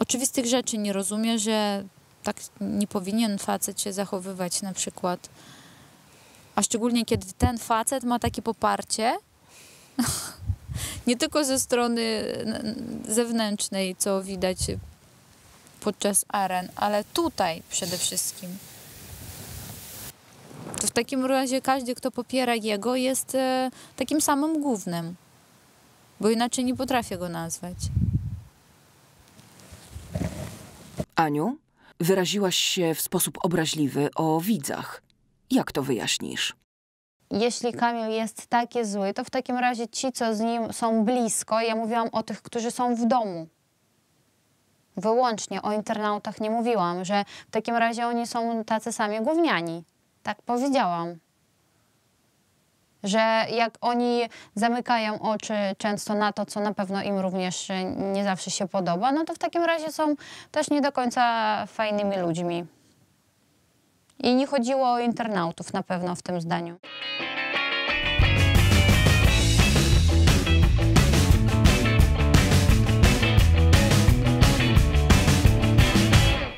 oczywistych rzeczy nie rozumie, że tak nie powinien facet się zachowywać na przykład. A szczególnie kiedy ten facet ma takie poparcie, nie tylko ze strony zewnętrznej, co widać podczas aren, ale tutaj przede wszystkim. To w takim razie każdy, kto popiera jego, jest takim samym gównem, bo inaczej nie potrafię go nazwać. Aniu, wyraziłaś się w sposób obraźliwy o widzach. Jak to wyjaśnisz? Jeśli Kamil jest taki zły, to w takim razie ci, co z nim są blisko, ja mówiłam o tych, którzy są w domu. Wyłącznie o internautach nie mówiłam, że w takim razie oni są tacy sami gówniani. Tak powiedziałam. Że jak oni zamykają oczy często na to, co na pewno im również nie zawsze się podoba, no to w takim razie są też nie do końca fajnymi ludźmi. I nie chodziło o internautów na pewno w tym zdaniu.